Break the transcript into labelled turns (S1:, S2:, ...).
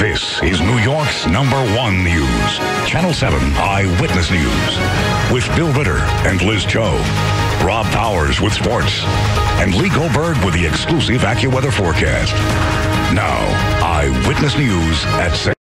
S1: This is New York's #1 news. Channel 7 Eyewitness News. With Bill Ritter and Liz Cho. Rob Powers with sports. And Lee Goldberg with the exclusive AccuWeather forecast. Now, Eyewitness News at 6.